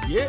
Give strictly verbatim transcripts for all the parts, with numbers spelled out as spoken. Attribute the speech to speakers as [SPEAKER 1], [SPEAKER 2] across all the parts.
[SPEAKER 1] Yeah.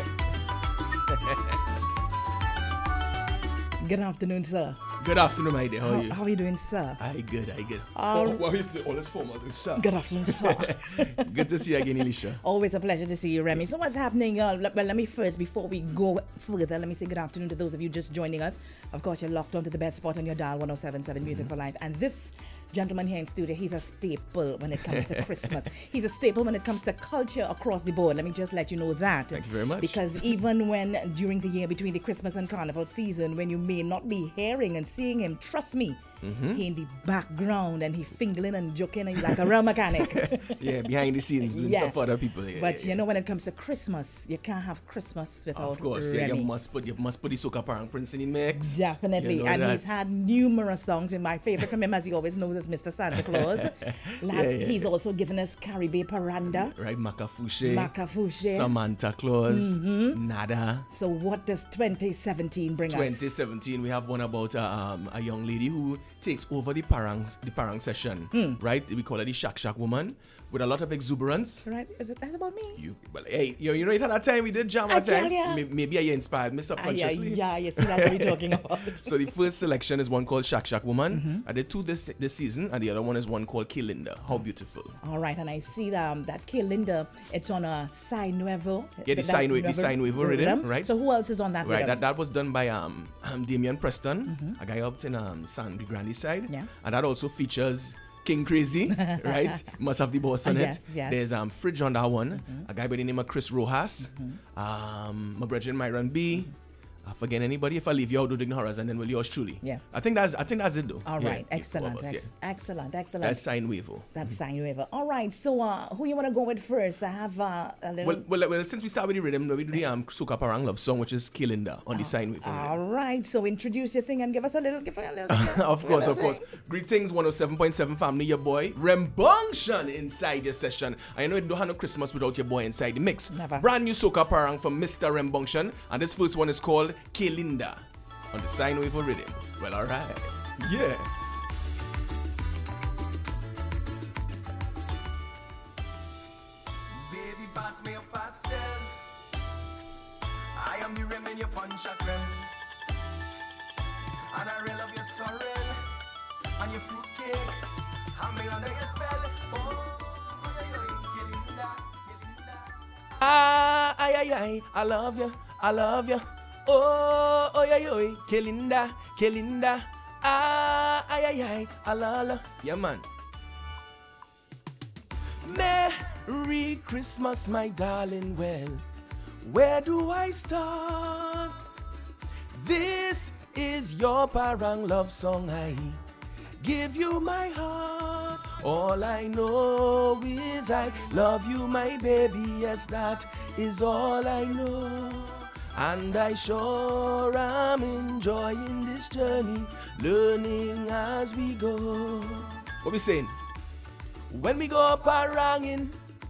[SPEAKER 2] Good afternoon, sir.
[SPEAKER 1] Good afternoon, my dear. How,
[SPEAKER 2] How,
[SPEAKER 1] are you?
[SPEAKER 2] how are you doing, sir?
[SPEAKER 1] I good, I good.
[SPEAKER 2] Uh,
[SPEAKER 1] oh, what are you doing? All this formal, sir.
[SPEAKER 2] Good afternoon, sir.
[SPEAKER 1] Good to see you again, Elisha.
[SPEAKER 2] Always a pleasure to see you, Remy. So what's happening? Uh, le- well, let me first, before we go further, let me say good afternoon to those of you just joining us. Of course, you're locked onto the best spot on your dial, one oh seven point seven Music
[SPEAKER 1] Mm-hmm.
[SPEAKER 2] for Life. And this gentleman here in studio, he's a staple when it comes to Christmas. He's a staple when it comes to culture across the board. Let me just let you know that.
[SPEAKER 1] Thank you very much.
[SPEAKER 2] Because even when during the year between the Christmas and Carnival season, when you may not be hearing and seeing him, trust me,
[SPEAKER 1] Mm-hmm.
[SPEAKER 2] he in the background and he fingling and joking and like a real mechanic.
[SPEAKER 1] Yeah, behind the scenes, doing
[SPEAKER 2] Yeah.
[SPEAKER 1] stuff for other people. Yeah,
[SPEAKER 2] But
[SPEAKER 1] yeah,
[SPEAKER 2] you know, when it comes to Christmas, you can't have Christmas without
[SPEAKER 1] of course,
[SPEAKER 2] Remy.
[SPEAKER 1] yeah, you must put you must put the Soca Parang Prince in the mix.
[SPEAKER 2] Definitely.
[SPEAKER 1] You know
[SPEAKER 2] And
[SPEAKER 1] that.
[SPEAKER 2] he's had numerous songs. And my favorite from him, as he always knows, is Mister Santa Claus. Last,
[SPEAKER 1] Yeah, yeah,
[SPEAKER 2] he's
[SPEAKER 1] yeah.
[SPEAKER 2] also given us Caribe Paranda,
[SPEAKER 1] Right, Makafushe,
[SPEAKER 2] Makafushe.
[SPEAKER 1] Samantha Claus,
[SPEAKER 2] Mm-hmm.
[SPEAKER 1] Nada.
[SPEAKER 2] So what does twenty seventeen bring us?
[SPEAKER 1] twenty seventeen, we have one about uh, um, a young lady who takes over the parang the parang session,
[SPEAKER 2] Hmm.
[SPEAKER 1] right? We call her the Shak Shak woman, with a lot of exuberance.
[SPEAKER 2] Right? Is it that about me?
[SPEAKER 1] You, well, hey, you, you know, it at that time we did jam
[SPEAKER 2] I
[SPEAKER 1] at that time.
[SPEAKER 2] tell ya.
[SPEAKER 1] May- Maybe I inspired me
[SPEAKER 2] Ah, yeah,
[SPEAKER 1] subconsciously.
[SPEAKER 2] yeah, you see that's what we're talking about.
[SPEAKER 1] So the first selection is one called Shak Shak Woman.
[SPEAKER 2] Mm-hmm.
[SPEAKER 1] I did two this this season, and the other one is one called Kilinda. How beautiful!
[SPEAKER 2] All right, and I see that, um, that K. Linda, it's on a Sai Nuevo.
[SPEAKER 1] Yeah, the
[SPEAKER 2] That's
[SPEAKER 1] Sai Nue- the Sai Nuevo rhythm, right?
[SPEAKER 2] So who else is on that
[SPEAKER 1] Right,
[SPEAKER 2] rhythm?
[SPEAKER 1] that, that was done by um, um Damian Preston, a guy up in um San Grande side.
[SPEAKER 2] Mm-hmm. Yeah.
[SPEAKER 1] And that also features King Crazy, right? Must have the boss on
[SPEAKER 2] Uh,
[SPEAKER 1] it.
[SPEAKER 2] yes, yes.
[SPEAKER 1] There's um Fridge on that one,
[SPEAKER 2] Mm-hmm.
[SPEAKER 1] a guy by the name of Chris Rojas, um my brethren Myron B. I forget anybody. If I leave you out, do the horrors, and then will yours truly.
[SPEAKER 2] Yeah.
[SPEAKER 1] I think that's I think that's it though.
[SPEAKER 2] All
[SPEAKER 1] Yeah,
[SPEAKER 2] right,
[SPEAKER 1] the four of
[SPEAKER 2] excellent,
[SPEAKER 1] us, yeah.
[SPEAKER 2] ex- excellent, excellent.
[SPEAKER 1] That's Sign Wavo.
[SPEAKER 2] That's Sai Nuevo. All right, so uh, who you want to go with first? I have uh, a little...
[SPEAKER 1] Well, well, well, since we start with the rhythm, we do the um, Soca Parang love song, which is Kilinda on the Sign Wavo.
[SPEAKER 2] All right, so introduce your thing and give us a little... Give us a little
[SPEAKER 1] Of course, of course. Greetings, one oh seven point seven family, your boy Rembunction inside your session. I know you don't have no Christmas without your boy inside the mix.
[SPEAKER 2] Never.
[SPEAKER 1] Brand new Soca Parang from Mister Rembunction, and this first one is called Kilinda on the Sign Wave rhythm. Well, alright. Yeah.
[SPEAKER 3] Baby, pass me your pastels. I am the rim in your punch a creme. And I really love your sorrel and your fruit cake. I'm me under your spell. Oh, yeah, yeah, killing that, killing that.
[SPEAKER 1] Ah, ay, ay, ay, I love you, I love you. Oh, oh, yeah, yeah, Kilinda, Kilinda. Ah, ay, ay, ay, I love you. Yeah, man. Merry Christmas, my darling. Well, where do I start? This is your parang love song. I give you my heart. All I know is I love you, my baby. Yes, that is all I know. And I sure am enjoying this journey, learning as we go. What we saying? When we go paranging,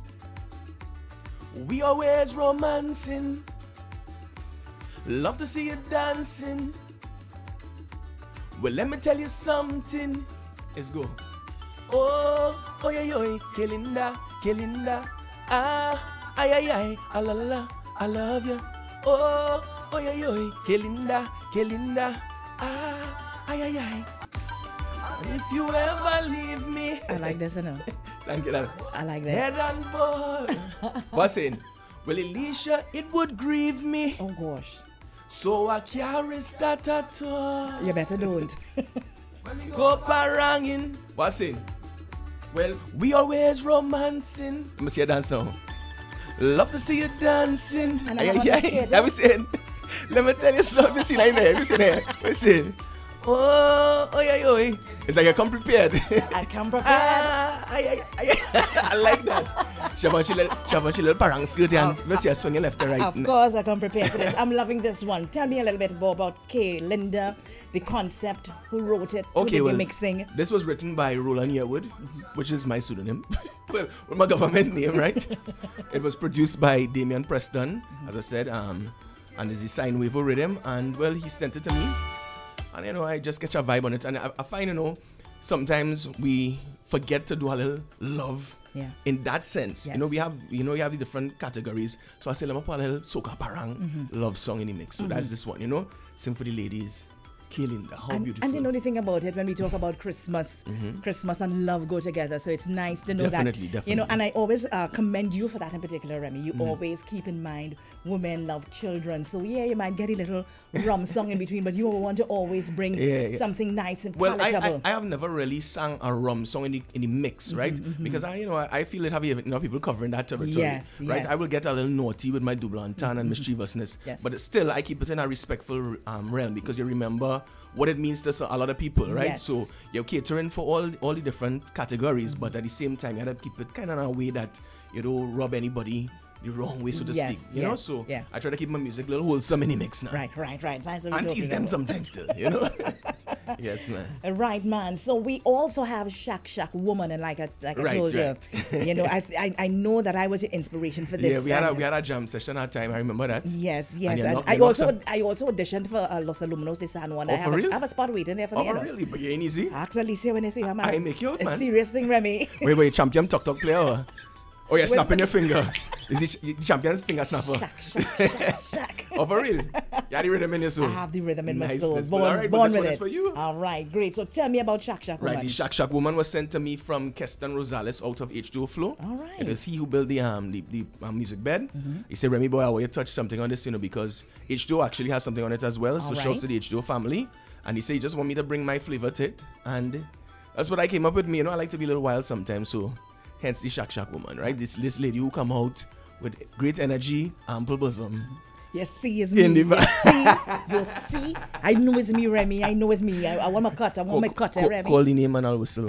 [SPEAKER 1] we always romancing. Love to see you dancing. Well, let me tell you something. Let's go. Oh, oh, yeah, yeah, Kilinda, Kilinda. Ah, ay, ay, ay, ah, la, la, la, I love you. Oh, oh, yeah, yeah, Kilinda, Kilinda. Ah, ay, ay, ay. If you ever leave me.
[SPEAKER 2] I like this, I know.
[SPEAKER 1] Thank you, love.
[SPEAKER 2] I like that.
[SPEAKER 1] Head and ball. What's saying? Well, Elisha, it would grieve me.
[SPEAKER 2] Oh, gosh.
[SPEAKER 1] So I can't start at all.
[SPEAKER 2] You better don't.
[SPEAKER 1] Go paranging. What's saying? Well, we always romancing. Let me see you dance now. Love to see you dancing.
[SPEAKER 2] And I
[SPEAKER 1] Ay,
[SPEAKER 2] love
[SPEAKER 1] ay,
[SPEAKER 2] to see
[SPEAKER 1] ay.
[SPEAKER 2] it.
[SPEAKER 1] Let me saying. Let me tell you something. See like there. See there. Listen. Oh, oh, yeah, oh. It's like I come prepared.
[SPEAKER 2] I come prepared.
[SPEAKER 1] Ah, ay, ay, ay. I like that. Shaban, she little, Shaban, she little parang skirt and let's see when you left and right.
[SPEAKER 2] Of course, I come prepared for this. I'm loving this one. Tell me a little bit more about K. Linda, the concept, who wrote it, who
[SPEAKER 1] Okay,
[SPEAKER 2] did
[SPEAKER 1] well,
[SPEAKER 2] the mixing.
[SPEAKER 1] this was written by Roland Yearwood, which is my pseudonym. Well, with my government name, right? It was produced by Damian Preston, as I said, um, and is the Sign Wavo rhythm. And well, he sent it to me, and you know, I just catch a vibe on it. And I, I find, you know, sometimes we forget to do a little love
[SPEAKER 2] Yeah.
[SPEAKER 1] In that sense, you know,
[SPEAKER 2] Yes.
[SPEAKER 1] we have, you know, we have the different categories. So I say, let me put a little soca parang
[SPEAKER 2] Mm-hmm.
[SPEAKER 1] love song in the mix. So that's this one, you know, sing for the ladies, killing the how
[SPEAKER 2] And,
[SPEAKER 1] beautiful.
[SPEAKER 2] and you know the thing about it, when we talk about Christmas, Christmas and love go together. So it's nice to know
[SPEAKER 1] Definitely,
[SPEAKER 2] that. You know,
[SPEAKER 1] definitely.
[SPEAKER 2] and I always uh, commend you for that in particular, Remy. You always keep in mind women love children. So yeah, you might get a little rum song in between, but you want to always bring
[SPEAKER 1] Yeah, yeah.
[SPEAKER 2] something nice and
[SPEAKER 1] Well, I,
[SPEAKER 2] palatable.
[SPEAKER 1] I I have never really sang a rum song in the, in the mix,
[SPEAKER 2] Mm-hmm,
[SPEAKER 1] right? Because I, you know, I, I feel it have you know people covering that territory,
[SPEAKER 2] Yes,
[SPEAKER 1] right?
[SPEAKER 2] yes.
[SPEAKER 1] I will get a little naughty with my double entendre and mischievousness,
[SPEAKER 2] Yes.
[SPEAKER 1] but still I keep it in a respectful um, realm because you remember what it means to so- a lot of people, right?
[SPEAKER 2] Yes.
[SPEAKER 1] So you're catering for all all the different categories, but at the same time you have to keep it kind of in a way that you don't rub anybody the wrong way, so to
[SPEAKER 2] Yes,
[SPEAKER 1] speak. You know,
[SPEAKER 2] yes,
[SPEAKER 1] so
[SPEAKER 2] yeah.
[SPEAKER 1] I try to keep my music a little wholesome in the mix now.
[SPEAKER 2] Right, right, right. That's what we're
[SPEAKER 1] And tease
[SPEAKER 2] talking
[SPEAKER 1] them
[SPEAKER 2] about.
[SPEAKER 1] sometimes still, you know. Yes, man.
[SPEAKER 2] Uh, Right, man. So we also have Shack Shack Woman, and like I like I
[SPEAKER 1] Right,
[SPEAKER 2] told
[SPEAKER 1] right.
[SPEAKER 2] you, you know, I, I I know that I was your inspiration for this.
[SPEAKER 1] Yeah, we had a
[SPEAKER 2] and-
[SPEAKER 1] we had a jam session at time. I remember that.
[SPEAKER 2] Yes, yes.
[SPEAKER 1] you
[SPEAKER 2] And
[SPEAKER 1] knock-
[SPEAKER 2] I
[SPEAKER 1] you knock
[SPEAKER 2] also
[SPEAKER 1] some-
[SPEAKER 2] I also auditioned for uh, Los Alumnos de San Juan.
[SPEAKER 1] Oh,
[SPEAKER 2] I have
[SPEAKER 1] for
[SPEAKER 2] a,
[SPEAKER 1] real?
[SPEAKER 2] I have a spot waiting there for
[SPEAKER 1] Oh,
[SPEAKER 2] me. You know.
[SPEAKER 1] really? But you ain't easy.
[SPEAKER 2] Ask Alicia when you see her, man.
[SPEAKER 1] I make you out,
[SPEAKER 2] A
[SPEAKER 1] man.
[SPEAKER 2] serious thing, Remy.
[SPEAKER 1] Wait, wait, champion tok tok player. Or? Oh, you're snapping your finger. Is it ch- champion finger snapper?
[SPEAKER 2] Shack, shack, shack, shack.
[SPEAKER 1] Oh, for real? You had the rhythm in your soul.
[SPEAKER 2] I have the rhythm in my
[SPEAKER 1] Nice,
[SPEAKER 2] soul.
[SPEAKER 1] nice.
[SPEAKER 2] Born,
[SPEAKER 1] Well, all right, but
[SPEAKER 2] born
[SPEAKER 1] this
[SPEAKER 2] with
[SPEAKER 1] one
[SPEAKER 2] it.
[SPEAKER 1] is for you.
[SPEAKER 2] All right, great. So tell me about Shack Shack
[SPEAKER 1] Right,
[SPEAKER 2] Woman.
[SPEAKER 1] the Shack Shack Woman was sent to me from Keston Rosales out of H two O Flow.
[SPEAKER 2] All right.
[SPEAKER 1] It was he who built the um the, the um, music bed.
[SPEAKER 2] Mm-hmm.
[SPEAKER 1] He said, Remy boy, I want you to touch something on this, you know, because H two O actually has something on it as well. So
[SPEAKER 2] All
[SPEAKER 1] shouts
[SPEAKER 2] right.
[SPEAKER 1] to the H two O family. And he said he just want me to bring my flavor to it. And that's what I came up with. Me, you know, I like to be a little wild sometimes, so hence the Shack Shack Woman, right? This this lady who come out with great energy, ample bosom.
[SPEAKER 2] You see, it's me.
[SPEAKER 1] In the
[SPEAKER 2] You see, you see. I know it's me, Remy. I know it's me. I, I want my cut. I want my cut, eh,
[SPEAKER 1] Call,
[SPEAKER 2] Remy.
[SPEAKER 1] call the name and I'll whistle.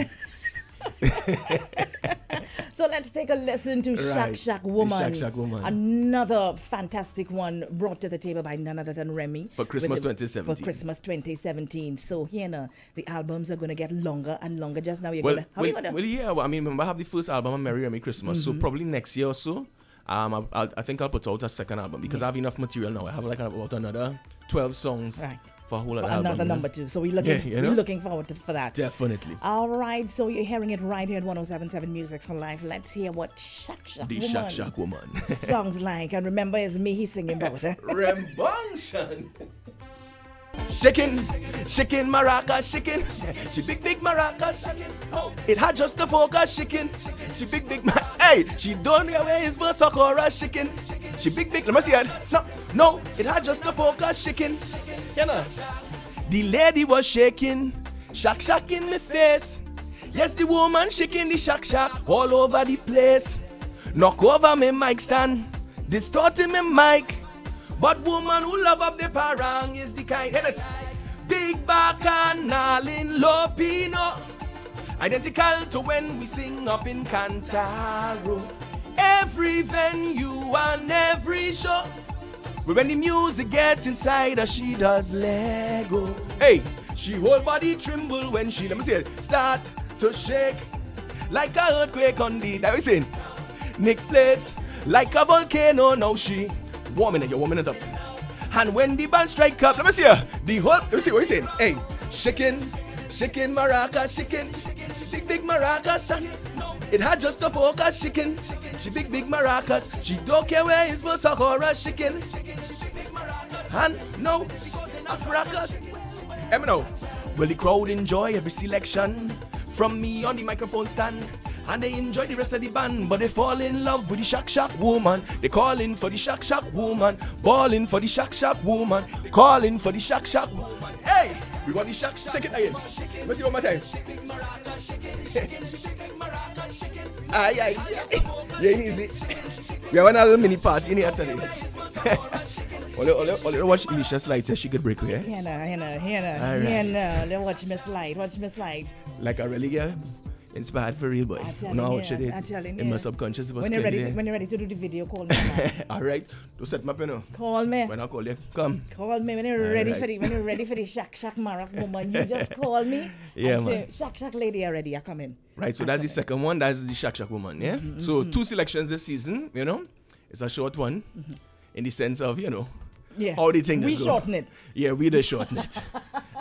[SPEAKER 2] So let's take a listen to Shack
[SPEAKER 1] Right,
[SPEAKER 2] Shack
[SPEAKER 1] the
[SPEAKER 2] Woman.
[SPEAKER 1] Shack Shack Woman.
[SPEAKER 2] Another fantastic one brought to the table by none other than Remy.
[SPEAKER 1] For Christmas
[SPEAKER 2] with the-
[SPEAKER 1] twenty seventeen.
[SPEAKER 2] For Christmas twenty seventeen. So here now, the albums are going to get longer and longer. Just now you're
[SPEAKER 1] Well,
[SPEAKER 2] going to... How
[SPEAKER 1] well,
[SPEAKER 2] you gonna,
[SPEAKER 1] well, yeah. Well, I mean, remember I have the first album on Merry Remy Christmas,
[SPEAKER 2] Mm-hmm.
[SPEAKER 1] so probably next year or so, um, I'll, I'll, I think I'll put out a second album because I have enough material now. I have like about another twelve songs
[SPEAKER 2] Right.
[SPEAKER 1] for a whole
[SPEAKER 2] for
[SPEAKER 1] other album.
[SPEAKER 2] another
[SPEAKER 1] you know?
[SPEAKER 2] number two. So we're looking,
[SPEAKER 1] Yeah, you
[SPEAKER 2] we're
[SPEAKER 1] know?
[SPEAKER 2] looking forward to, for that.
[SPEAKER 1] Definitely.
[SPEAKER 2] All right, so you're hearing it right here at one oh seven point seven Music for Life. Let's hear what Shack Shack
[SPEAKER 1] The
[SPEAKER 2] Woman
[SPEAKER 1] Shack Shack Woman.
[SPEAKER 2] sounds like. And remember, it's me he's singing about. Eh?
[SPEAKER 1] Rembunction. Shaking, shaking maracas, shaking. She big, big maracas. Oh, it had just the focus, shaking. She big, big. Ma- hey, she don't know where his verse Sakura, shaking. She big, big. Let me see it. No, no, it had just the focus, shaking. You know. The lady was shaking, shack, shack in my face. Yes, the woman shaking the shack, shack all over the place. Knock over me mic stand, distorting me mic. But woman who love up the parang is the kind. Hey, look. Big bacchanal in Lopino, identical to when we sing up in Cantaro. Every venue and every show, when the music gets inside her, she does Lego. Hey, she whole body tremble when she, let me see it, start to shake like a earthquake on the, that we saying, Nick plates like a volcano. Now she warming it, you're warming it up. And when the band strike up, let me see her, the whole, let me see what you saying. Hey, shaking, shaking maracas, shaking, big big maracas. It had just a focus, shaking. She big big maracas. She don't care where it's for Sakura, shaking. And no, Afracas. Let me know. Will the crowd enjoy every selection from me on the microphone stand? And they enjoy the rest of the band, but they fall in love with the Shack Shack Woman. They calling for the Shack Shack Woman, balling for the Shack Shack Woman, calling for the Shack Shack Woman. Hey, we got the Shack Shack. Check it again. Let's see one more time. Aye, aye, aye. Yeah, easy. We have another mini party in here today. Only, only, only watch Alicia Slide, she could break away.
[SPEAKER 2] Here now, here now, here now,
[SPEAKER 1] All
[SPEAKER 2] here
[SPEAKER 1] right.
[SPEAKER 2] now. Let's watch Miss Light, watch Miss Light.
[SPEAKER 1] Like I really get inspired for real, boy.
[SPEAKER 2] I tell
[SPEAKER 1] No,
[SPEAKER 2] you,
[SPEAKER 1] what you
[SPEAKER 2] yeah,
[SPEAKER 1] did
[SPEAKER 2] I tell you,
[SPEAKER 1] in my
[SPEAKER 2] yeah.
[SPEAKER 1] subconscious, it was
[SPEAKER 2] When you're ready,
[SPEAKER 1] clearly
[SPEAKER 2] when you're ready to do the video, call me. man.
[SPEAKER 1] there. All right, don't set my pen.
[SPEAKER 2] Call me.
[SPEAKER 1] When I call you, come.
[SPEAKER 2] Call me when you're ready
[SPEAKER 1] right.
[SPEAKER 2] for the when you're ready for the Shack Shack Marak woman. You just call me.
[SPEAKER 1] Yeah,
[SPEAKER 2] and say,
[SPEAKER 1] man.
[SPEAKER 2] Shack Shack lady already. I come in.
[SPEAKER 1] Right, so that's the second one. That's the Shack Shack Woman, yeah?
[SPEAKER 2] Mm-hmm,
[SPEAKER 1] So two selections this season, you know? It's a short one in the sense of, you know,
[SPEAKER 2] Yeah.
[SPEAKER 1] how the thing
[SPEAKER 2] We
[SPEAKER 1] just go.
[SPEAKER 2] shorten it.
[SPEAKER 1] Yeah, we just shorten it.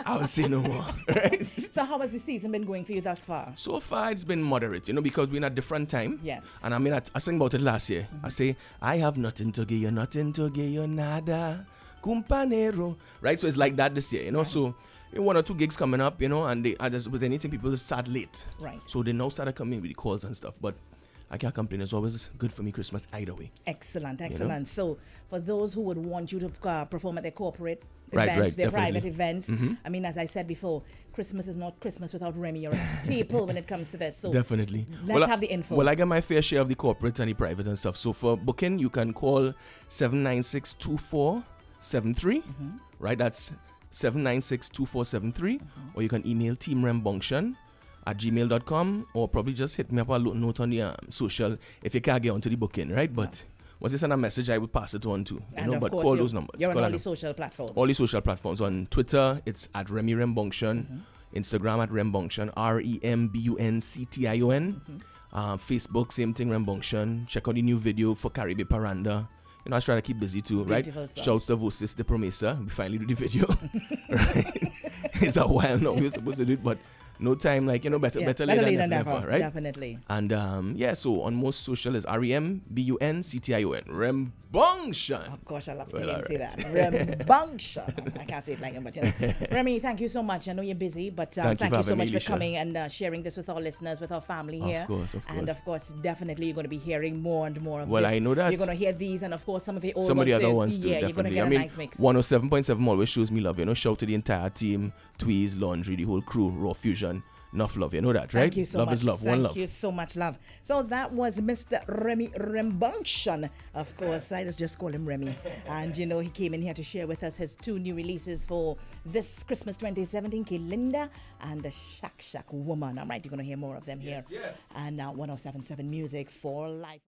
[SPEAKER 1] I'll say no more. Right?
[SPEAKER 2] So how has the season been going for you thus far?
[SPEAKER 1] So far, it's been moderate, you know, because we're in a different time.
[SPEAKER 2] Yes.
[SPEAKER 1] And I mean, I, I sang about it last year. Mm-hmm. I say, I have nothing to give you, nothing to give you, nada, compañero. Right? So it's like that this year, you know. Right. So one or two gigs coming up, you know, and they are just with anything, people just start late.
[SPEAKER 2] Right.
[SPEAKER 1] So they now started coming with the calls and stuff. But I can't complain. It's always good for me, Christmas, either way.
[SPEAKER 2] Excellent, excellent. You know? So for those who would want you to uh, perform at their corporate
[SPEAKER 1] right,
[SPEAKER 2] events,
[SPEAKER 1] right,
[SPEAKER 2] their
[SPEAKER 1] definitely.
[SPEAKER 2] private events,
[SPEAKER 1] mm-hmm.
[SPEAKER 2] I mean, as I said before, Christmas is not Christmas without Remy. You're a staple when it comes to this. So
[SPEAKER 1] definitely.
[SPEAKER 2] Let's
[SPEAKER 1] well,
[SPEAKER 2] have the info.
[SPEAKER 1] Well, I get my fair share of the corporate and the private and stuff. So for booking, you can call seven nine six, two four seven three. Mm-hmm. Right? That's seven nine six, two four seven three. Mm-hmm. Or you can email team rembunction at gmail dot com, or probably just hit me up a little note on the um, social if you can't get onto the booking, right? But yeah. once you send a message, I will pass it on to you
[SPEAKER 2] and
[SPEAKER 1] know. But call those numbers.
[SPEAKER 2] You're
[SPEAKER 1] call
[SPEAKER 2] on all the social platforms.
[SPEAKER 1] All the social platforms. On Twitter, it's at Remy Rembunction. Mm-hmm. Instagram at Rembunction, R E M B U N C T I O N. Mm-hmm. Uh, Facebook, same thing, Rembunction. Check out the new video for Caribe Paranda. You know, I was trying to keep busy too,
[SPEAKER 2] Beautiful
[SPEAKER 1] right?
[SPEAKER 2] stuff.
[SPEAKER 1] Shouts to Vosis de Promesa. We finally do the video, right? It's a while now we were supposed to do it, but no time, like, you know, better,
[SPEAKER 2] yeah,
[SPEAKER 1] better,
[SPEAKER 2] better
[SPEAKER 1] later
[SPEAKER 2] late
[SPEAKER 1] than
[SPEAKER 2] than
[SPEAKER 1] never,
[SPEAKER 2] never,
[SPEAKER 1] right?
[SPEAKER 2] Definitely.
[SPEAKER 1] And um, yeah, so on most social is R E M B U N C T I O N. Rembunction.
[SPEAKER 2] Oh gosh, I love to
[SPEAKER 1] well,
[SPEAKER 2] hear him
[SPEAKER 1] right.
[SPEAKER 2] say that. Rembunction. I can't say it like him, but you know. Remy, thank you so much. I know you're busy, but um, thank,
[SPEAKER 1] thank
[SPEAKER 2] you,
[SPEAKER 1] you
[SPEAKER 2] so much
[SPEAKER 1] me,
[SPEAKER 2] for coming and uh, sharing this with our listeners, with our family here.
[SPEAKER 1] Of course, of course.
[SPEAKER 2] And of course, definitely you're going to be hearing more and more of
[SPEAKER 1] well,
[SPEAKER 2] this.
[SPEAKER 1] I know that.
[SPEAKER 2] You're going to hear these, and of course, some of the old
[SPEAKER 1] Some
[SPEAKER 2] ones.
[SPEAKER 1] of the other
[SPEAKER 2] too.
[SPEAKER 1] ones too,
[SPEAKER 2] Yeah,
[SPEAKER 1] definitely.
[SPEAKER 2] you're going to get
[SPEAKER 1] I
[SPEAKER 2] a
[SPEAKER 1] mean,
[SPEAKER 2] nice mix.
[SPEAKER 1] one oh seven point seven always shows me love, you know. Shout to the entire team, Tweez, Laundry, the whole crew, Raw Fusion. Enough love, you know that, right?
[SPEAKER 2] Thank you so
[SPEAKER 1] love
[SPEAKER 2] much.
[SPEAKER 1] is love,
[SPEAKER 2] Thank
[SPEAKER 1] one love.
[SPEAKER 2] Thank you so much, love. So that was Mister Remy Rembunction. Of course, I just just call him Remy. And, you know, he came in here to share with us his two new releases for this Christmas twenty seventeen, Kelinda and the Shack Shack Woman. All right, you're going to hear more of them here.
[SPEAKER 1] Yes, yes.
[SPEAKER 2] And now uh, one oh seven point seven Music for Life.